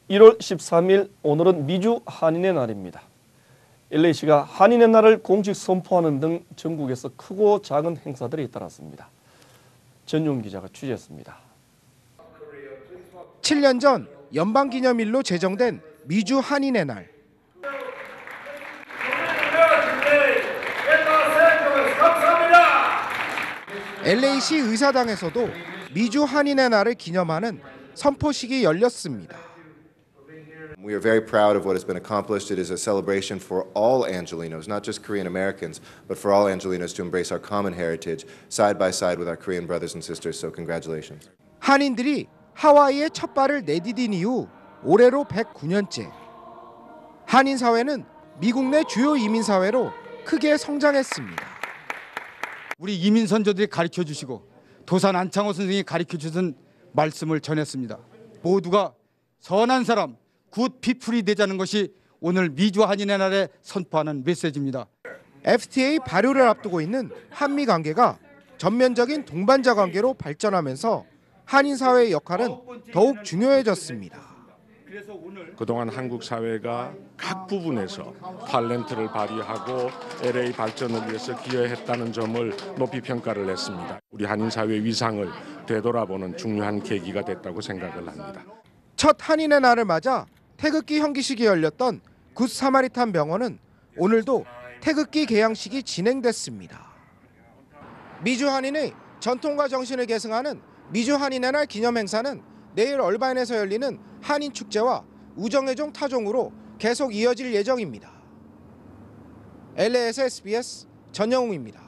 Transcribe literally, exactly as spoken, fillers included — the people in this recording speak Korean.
일월 십삼일 오늘은 미주 한인의 날입니다. 엘에이시가 한인의 날을 공식 선포하는 등 전국에서 크고 작은 행사들이 잇따랐습니다. 전용 기자가 취재했습니다. 칠 년 전 연방기념일로 제정된 미주 한인의 날. 엘에이시 의사당에서도 미주 한인의 날을 기념하는 선포식이 열렸습니다. We are very proud of what has been accomplished. It is a celebration for all Angelenos, not just Korean Americans, but for all Angelenos to embrace our common heritage side by side with our Korean brothers and sisters. So congratulations. 한인들이 하와이에 첫 발을 내디딘 이후 올해로 백구 년째. 한인 사회는 미국 내 주요 이민 사회로 크게 성장했습니다. 우리 이민 선조들이 가르쳐 주시고 도산 안창호 선생이 가르쳐 주신 말씀을 전했습니다. 모두가 선한 사람, 굿 피플이 되자는 것이 오늘 미주 한인의 날에 선포하는 메시지입니다. 에프티에이 발효를 앞두고 있는 한미 관계가 전면적인 동반자 관계로 발전하면서 한인 사회의 역할은 더욱 중요해졌습니다. 그동안 한국 사회가 각 부분에서 탤런트를 발휘하고 엘에이 발전을 위해서 기여했다는 점을 높이 평가를 했습니다. 우리 한인 사회의 위상을 되돌아보는 중요한 계기가 됐다고 생각을 합니다. 첫 한인의 날을 맞아 태극기 형기식이 열렸던 굿 사마리탄 병원은 오늘도 태극기 개양식이 진행됐습니다. 미주 한인의 전통과 정신을 계승하는 미주 한인의 날 기념 행사는 내일 얼바인에서 열리는 한인 축제와 우정의종 타종으로 계속 이어질 예정입니다. 엘에이에스 에스비에스 전영웅입니다.